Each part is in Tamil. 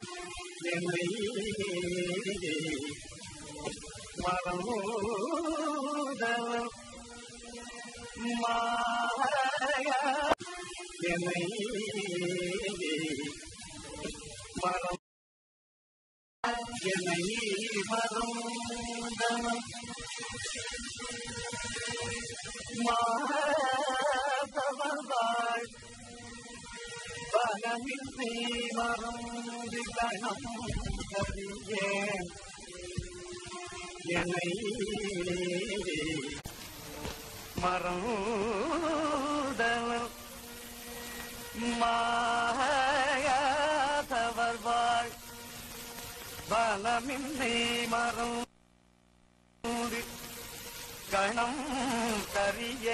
என்னை மறந்தவன் மாயா என்னை மறம் என்னை மறந்தவன் மாதவர்கள் பலமின்றி மறந்து கணம் கறியேன் என்னை மறந்தவன் மாயாதவர்கள் பலமின்றி மறந்து கணம் கறிய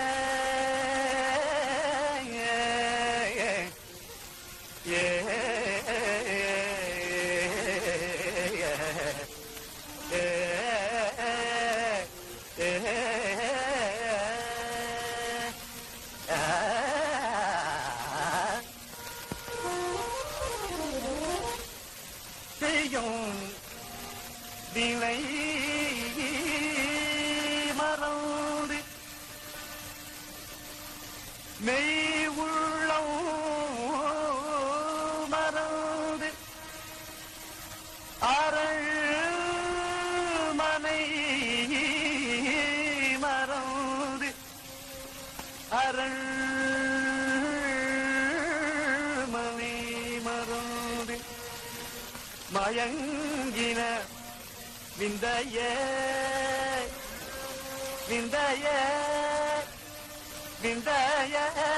செய்யும் வினை மறந்து மெய் உள்ளம் மறந்து அரண் மனை மறந்து அரண் மனை மறந்து மயங்கின விந்தைய விந்தைய விந்தைய